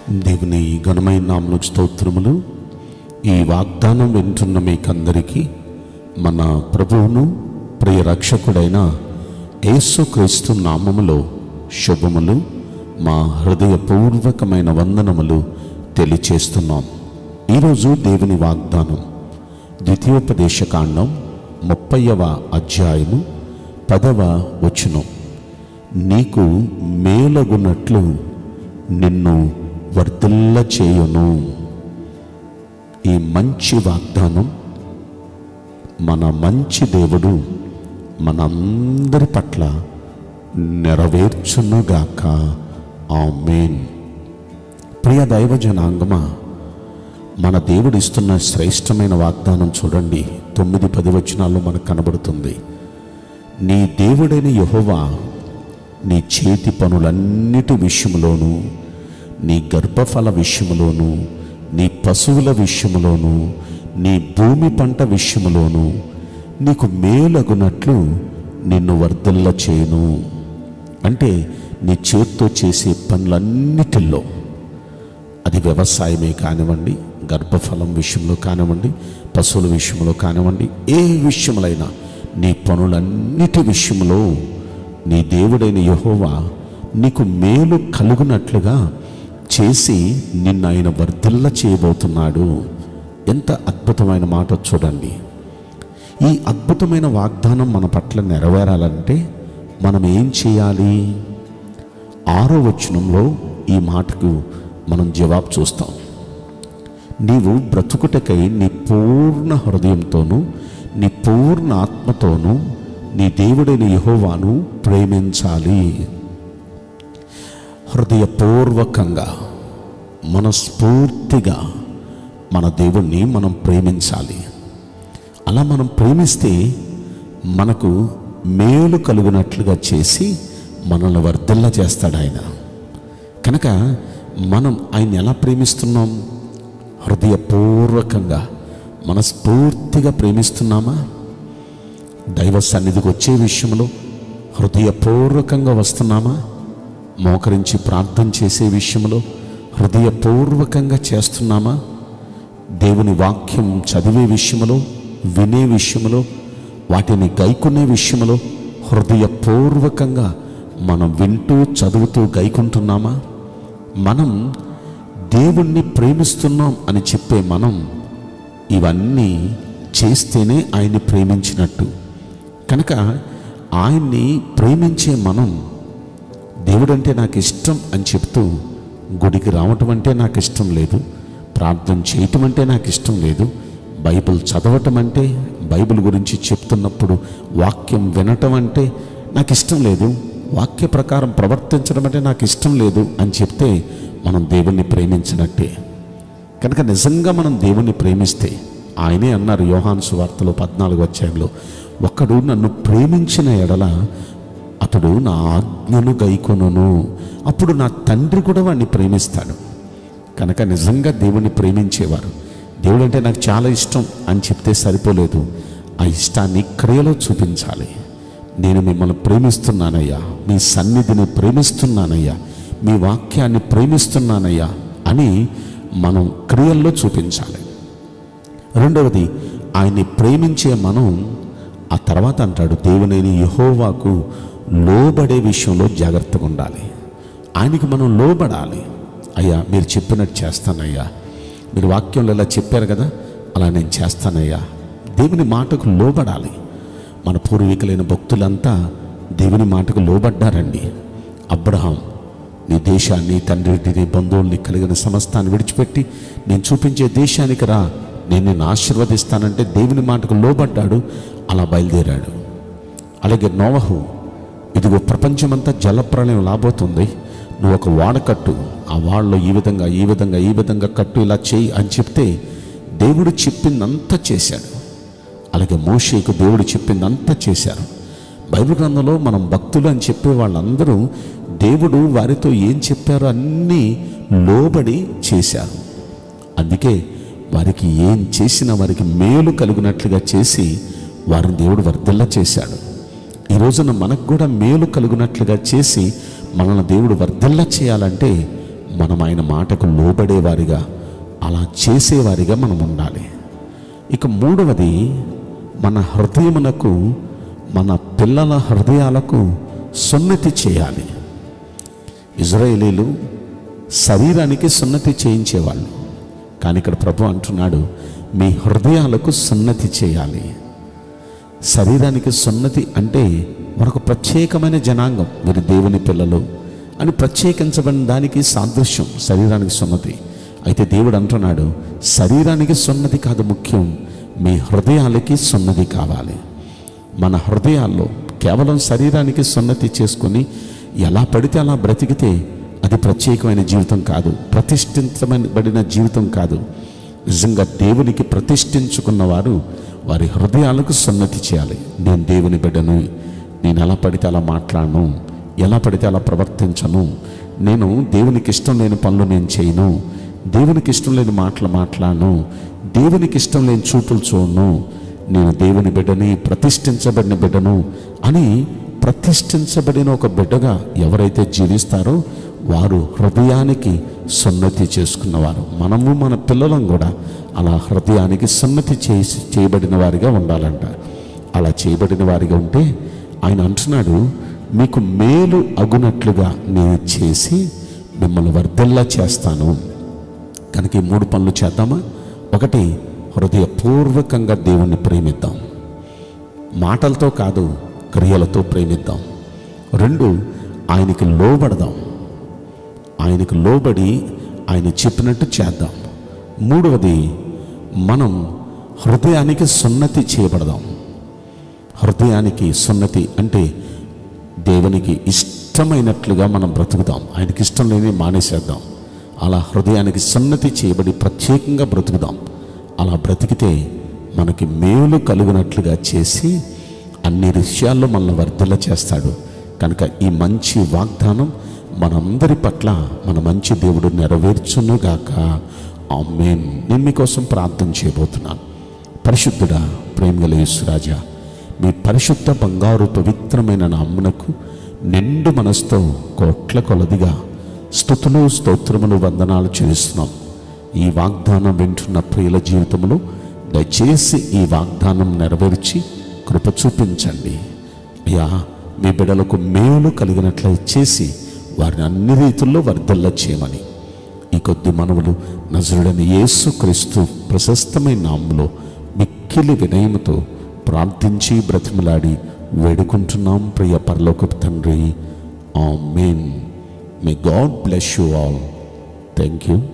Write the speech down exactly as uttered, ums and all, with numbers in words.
దేవుని ఘనమైన నామమునకు స్తోత్రములు. ఈ వాగ్దానం వింటున్న మీకందరికీ మన ప్రభువును ప్రియ రక్షకుడైన యేసుక్రీస్తు నామములో శుభములు, మా హృదయపూర్వకమైన వందనములు తెలియచేస్తున్నాం. ఈరోజు దేవుని వాగ్దానం ద్వితీయోపదేశకాండం ముప్పైవ అధ్యాయము పదవ వచనం. నీకు మేలగునట్లు నిన్ను వర్ధిల్ల చేయును. ఈ మంచి వాగ్దానం మన మంచి దేవుడు మనందరి పట్ల నెరవేర్చునుగాక. ఆమేన్. ప్రియ దైవ జనాంగమా, మన దేవుడు ఇస్తున్న శ్రేష్టమైన వాగ్దానం చూడండి. తొమ్మిది పది వచనాల్లో మనకు కనబడుతుంది. నీ దేవుడైన యెహోవా నీ చేతి పనులన్నిటి విషయంలోనూ, నీ గర్భఫల విషయములోను, నీ పశువుల విషయములోను, నీ భూమి పంట విషయములోను నీకు మేలగునట్లు నిన్ను వర్ధిల్ల చేయును. అంటే నీ చేత్తో చేసే పనులన్నిటిల్లో, అది వ్యవసాయమే కానివ్వండి, గర్భఫలం విషయంలో కానివ్వండి, పశువుల విషయంలో కానివ్వండి, ఏ విషయములైనా నీ పనులన్నిటి విషయంలో నీ దేవుడైన యెహోవా నీకు మేలు కలుగునట్లుగా చేసి నిన్ను ఆయన వర్ధిల్ల చేయబోతున్నాడు. ఎంత అద్భుతమైన మాట చూడండి. ఈ అద్భుతమైన వాగ్దానం మన పట్ల నెరవేరాలంటే మనం ఏం చేయాలి? ఆరో వచనంలో ఈ మాటకు మనం జవాబు చూస్తాం. నీవు బ్రతుకుటకై నీ పూర్ణ హృదయంతోనూ నీ పూర్ణ ఆత్మతోనూ నీ దేవుడైన యెహోవాను ప్రేమించాలి. హృదయపూర్వకంగా మనస్ఫూర్తిగా మన దేవుణ్ణి మనం ప్రేమించాలి. అలా మనం ప్రేమిస్తే మనకు మేలు కలుగునట్లుగా చేసి మనల్ని వర్ధిల్ల చేస్తాడు ఆయన. కనుక మనం ఆయన ఎలా ప్రేమిస్తున్నాం? హృదయపూర్వకంగా మనస్ఫూర్తిగా ప్రేమిస్తున్నామా? దైవ సన్నిధికి వచ్చే విషయంలో హృదయపూర్వకంగా వస్తున్నామా? మోకరించి ప్రార్థన చేసే విషయంలో హృదయపూర్వకంగా చేస్తున్నామా? దేవుని వాక్యం చదివే విషయంలో, వినే విషయంలో, వాటిని గైకొనే విషయంలో హృదయపూర్వకంగా మనం వింటూ చదువుతూ గైకుంటున్నామా? మనం దేవుణ్ణి ప్రేమిస్తున్నాం అని చెప్పే మనం ఇవన్నీ చేస్తేనే ఆయన్ని ప్రేమించినట్టు. కనుక ఆయన్ని ప్రేమించే మనం దేవుడంటే నాకు ఇష్టం అని చెప్తూ గుడికి రావటం అంటే నాకు ఇష్టం లేదు, ప్రార్థన చేయటం అంటే నాకు ఇష్టం లేదు, బైబిల్ చదవటం అంటే, బైబిల్ గురించి చెప్తున్నప్పుడు వాక్యం వినటం అంటే నాకు ఇష్టం లేదు, వాక్య ప్రకారం ప్రవర్తించడం అంటే నాకు ఇష్టం లేదు అని చెప్తే మనం దేవుణ్ణి ప్రేమించినట్టే. కనుక నిజంగా మనం దేవుణ్ణి ప్రేమిస్తే, ఆయనే అన్నారు యోహాను సువార్తలో పద్నాలుగు అధ్యాయంలో, ఒకడు నన్ను ప్రేమించిన ఎడల అతడు నా ఆజ్ఞను గైకొనును, అప్పుడు నా తండ్రి కూడా వాడిని ప్రేమిస్తాడు. కనుక నిజంగా దేవుణ్ణి ప్రేమించేవారు, దేవుడు అంటే నాకు చాలా ఇష్టం అని చెప్తే సరిపోలేదు, ఆ ఇష్టాన్ని క్రియలో చూపించాలి. నేను మిమ్మల్ని ప్రేమిస్తున్నానయ్యా, మీ సన్నిధిని ప్రేమిస్తున్నానయ్యా, మీ వాక్యాన్ని ప్రేమిస్తున్నానయ్యా అని మనం క్రియల్లో చూపించాలి. రెండవది, ఆయన్ని ప్రేమించే మనం ఆ తర్వాత అంటాడు, దేవునైన యెహోవాకు లోబడే విషయంలో జాగ్రత్తగా ఉండాలి. ఆయనకి మనం లోబడాలి. అయ్యా మీరు చెప్పినట్టు చేస్తానయ్యా, మీరు వాక్యంలో ఇలా చెప్పారు కదా, అలా నేను చేస్తానయ్యా. దేవుని మాటకు లోబడాలి. మన పూర్వీకులైన భక్తులంతా దేవుని మాటకు లోబడ్డారండి. అబ్రహాం, నీ దేశాన్ని, తండ్రిని, బంధువుల్ని, కలిగిన సమస్తాన్ని విడిచిపెట్టి నేను చూపించే దేశానికి రా, నేను నిన్ను ఆశీర్వదిస్తానంటే దేవుని మాటకు లోబడ్డాడు, అలా బయలుదేరాడు. అలాగే నోవహు, ఇదిగో ప్రపంచమంతా జలప్రళయం రాబోతుంది, నువ్వు ఒక వాడ కట్టు, ఆ వాడలో ఈ విధంగా ఈ విధంగా ఈ విధంగా కట్టు, ఇలా చేయి అని చెప్తే దేవుడు చెప్పిందంతా చేశాడు. అలాగే మోషేకు దేవుడు చెప్పిందంతా చేశారు. బైబిల్ గ్రంథంలో మనం భక్తులు అని చెప్పే వాళ్ళందరూ దేవుడు వారితో ఏం చెప్పారో అన్నీ లోబడి చేశారు. అందుకే వారికి ఏం చేసినా వారికి మేలు కలిగినట్లుగా చేసి వారిని దేవుడు వర్ధిల్ల చేశాడు. ఈ రోజున మనకు కూడా మేలు కలుగునట్లుగా చేసి మనల్ని దేవుడు వర్ధిల్ల చేయాలంటే మనం ఆయన మాటకు లోబడేవారిగా, అలా చేసేవారిగా మనం ఉండాలి. ఇక మూడవది, మన హృదయమునకు, మన పిల్లల హృదయాలకు సున్నతి చేయాలి. ఇజ్రాయేలీలు శరీరానికి సున్నతి చేయించేవాళ్ళు, కానీ ఇక్కడ ప్రభు అంటున్నాడు, మీ హృదయాలకు సున్నతి చేయాలి. శరీరానికి సున్నతి అంటే మనకు ప్రత్యేకమైన జనాంగం, మీరు దేవుని పిల్లలు అని ప్రత్యేకించబడిన దానికి సాదృశ్యం శరీరానికి సున్నతి. అయితే దేవుడు అంటున్నాడు, శరీరానికి సున్నతి కాదు ముఖ్యం, మీ హృదయాలకి సున్నతి కావాలి. మన హృదయాల్లో కేవలం శరీరానికి సున్నతి చేసుకొని ఎలా పడితే అలా బ్రతికితే అది ప్రత్యేకమైన జీవితం కాదు, ప్రతిష్ఠించబడిన జీవితం కాదు. నిజంగా దేవునికి ప్రతిష్ఠించుకున్న వారు వారి హృదయాలకు సున్నతి చేయాలి. నేను దేవుని బిడ్డను, నేను ఎలా పడితే అలా మాట్లాడను, ఎలా పడితే అలా ప్రవర్తించను, నేను దేవునికి ఇష్టం లేని పనులు నేను చేయను, దేవునికి ఇష్టం లేని మాటలు మాట్లాడను, దేవునికి ఇష్టం లేని చూపులు చూడను, నేను దేవుని బిడ్డని, ప్రతిష్ఠించబడిన బిడ్డను అని ప్రతిష్ఠించబడిన ఒక బిడ్డగా ఎవరైతే జీవిస్తారో వారు హృదయానికి సున్నతి చేసుకున్నవారు. మనము మన పిల్లలం కూడా అలా హృదయానికి సున్నతి చేసి చేయబడిన వారిగా ఉండాలంట. అలా చేయబడిన వారిగా ఉంటే ఆయన అంటున్నాడు, మీకు మేలు అగునట్లుగా నేను చేసి మిమ్మల్ని వర్ధిల్లా చేస్తాను. కనుక ఈ మూడు పనులు చేద్దామా? ఒకటి, హృదయపూర్వకంగా దేవుణ్ణి ప్రేమిద్దాం, మాటలతో కాదు క్రియలతో ప్రేమిద్దాం. రెండు, ఆయనకి లోబడదాం, ఆయనకు లోబడి ఆయన చెప్పినట్టు చేద్దాం. మూడవది, మనం హృదయానికి సున్నతి చేయబడదాం. హృదయానికి సున్నతి అంటే దేవునికి ఇష్టమైనట్లుగా మనం బ్రతుకుదాం, ఆయనకి ఇష్టం లేని మానేసేద్దాం. అలా హృదయానికి సున్నతి చేయబడి ప్రత్యేకంగా బ్రతుకుదాం. అలా బ్రతికితే మనకి మేలు కలుగునట్లుగా చేసి అన్ని విషయాల్లో మనల్ని వర్ధిల్ల చేస్తాడు. కనుక ఈ మంచి వాగ్దానం మనందరి పట్ల మన మంచి దేవుడు నెరవేర్చునుగాక. ఆమేన్. నేను మీకోసం ప్రార్థన చేయబోతున్నాను. పరిశుద్ధుడా, ప్రేమగల యేసురాజా, మీ పరిశుద్ధ బంగారు పవిత్రమైన నామమునకు నిండు మనసుతో కోట్ల కొలదిగా స్తుతులు, స్తోత్రములు, వందనాలు చెల్లిస్తున్నాం. ఈ వాగ్దానం వింటున్న ప్రియుల జీవితంలో దయచేసి ఈ వాగ్దానం నెరవేర్చి కృప చూపించండి. అయ్యా, మీ బిడ్డలకు మేలు కలిగినట్లు చేసి వారిని అన్ని రీతుల్లో వర్ధిల్ల చేయమని ఈ కొద్ది మనవులు నజరుడైన యేసుక్రీస్తు ప్రశస్తమైన నామములో మిక్కిలి వినయముతో ప్రార్థించి బ్రతిమలాడి వేడుకుంటున్నాం ప్రియ పరలోకపు తండ్రి. Amen. May God bless you all. Thank you.